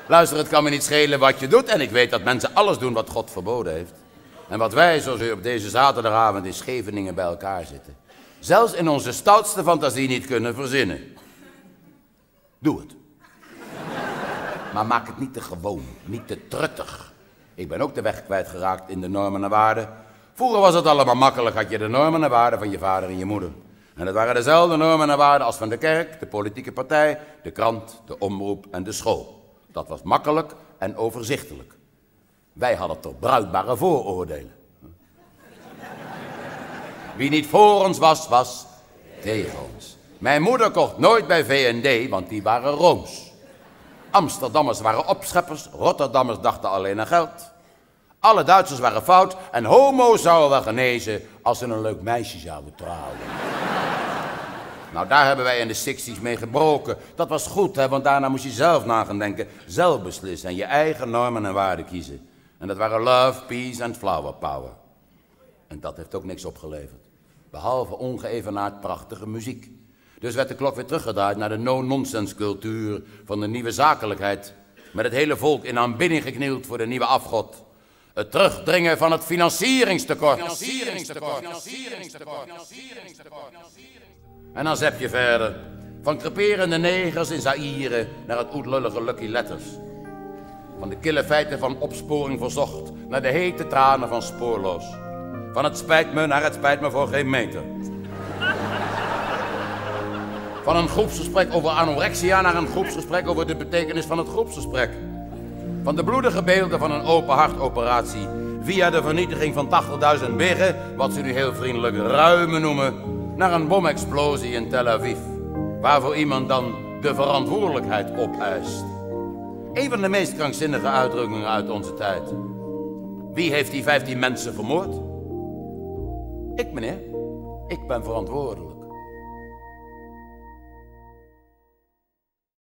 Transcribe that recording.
Luister, het kan me niet schelen wat je doet en ik weet dat mensen alles doen wat God verboden heeft. En wat wij, zoals u op deze zaterdagavond in Scheveningen bij elkaar zitten, zelfs in onze stoutste fantasie niet kunnen verzinnen. Doe het. Maar maak het niet te gewoon, niet te truttig. Ik ben ook de weg kwijtgeraakt in de normen en waarden. Vroeger was het allemaal makkelijk, had je de normen en waarden van je vader en je moeder. En het waren dezelfde normen en waarden als van de kerk, de politieke partij, de krant, de omroep en de school. Dat was makkelijk en overzichtelijk. Wij hadden toch bruikbare vooroordelen. Wie niet voor ons was, was tegen ons. Mijn moeder kocht nooit bij V&D, want die waren rooms. Amsterdammers waren opscheppers, Rotterdammers dachten alleen aan geld. Alle Duitsers waren fout en homo's zouden wel genezen als ze een leuk meisje zouden trouwen. Nou, daar hebben wij in de 60's mee gebroken. Dat was goed, hè, want daarna moest je zelf na gaan denken, zelf beslissen en je eigen normen en waarden kiezen. En dat waren love, peace en flower power. En dat heeft ook niks opgeleverd. Behalve ongeëvenaard prachtige muziek. Dus werd de klok weer teruggedraaid naar de no-nonsense cultuur van de nieuwe zakelijkheid. Met het hele volk in aanbidding geknield voor de nieuwe afgod. Het terugdringen van het financieringstekort. En dan zep je verder. Van creperende negers in Zaïre naar het oetlullige Lucky Letters. Van de kille feiten van opsporing verzocht naar de hete tranen van spoorloos. Van het spijt me naar het spijt me voor geen meter. Van een groepsgesprek over anorexia naar een groepsgesprek over de betekenis van het groepsgesprek. Van de bloedige beelden van een open hartoperatie via de vernietiging van 80.000 biggen, wat ze nu heel vriendelijk ruimen noemen, naar een bomexplosie in Tel Aviv, waarvoor iemand dan de verantwoordelijkheid opeist. Een van de meest krankzinnige uitdrukkingen uit onze tijd. Wie heeft die 15 mensen vermoord? Ik, meneer. Ik ben verantwoordelijk.